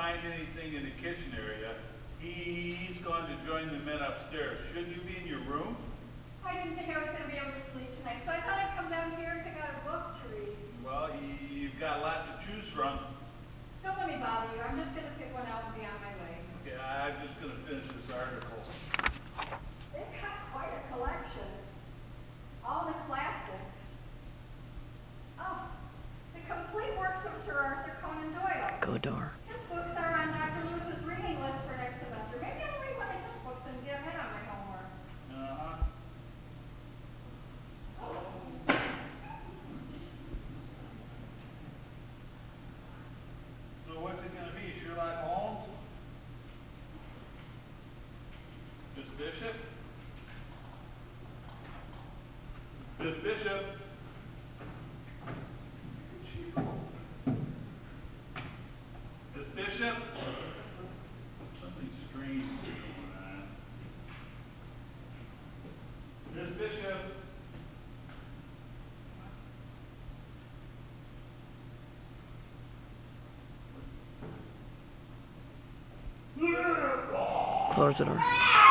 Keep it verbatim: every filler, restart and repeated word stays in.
find anything in the kitchen area. He's gone to join the men upstairs. Should you be in your room? I didn't think I was going to be able to sleep tonight, so I thought I'd come down here and pick out a book to read. Well, you've got a lot to choose from. Don't let me bother you. I'm just going to pick one out and be on my way. Okay, I'm just going to finish this article. They've got quite a collection. All the classics. Oh, the complete works of Sir Arthur Conan Doyle. Godor. His books are on Doctor Lewis's reading list for next semester. Maybe I'll read one of his books and get ahead on my homework. Uh-huh. So what's it going to be, Sherlock Holmes? Miss Bishop? Miss Bishop? Where'd she go? Miss Bishop? Something strange is going on. Miss Bishop? Close the door.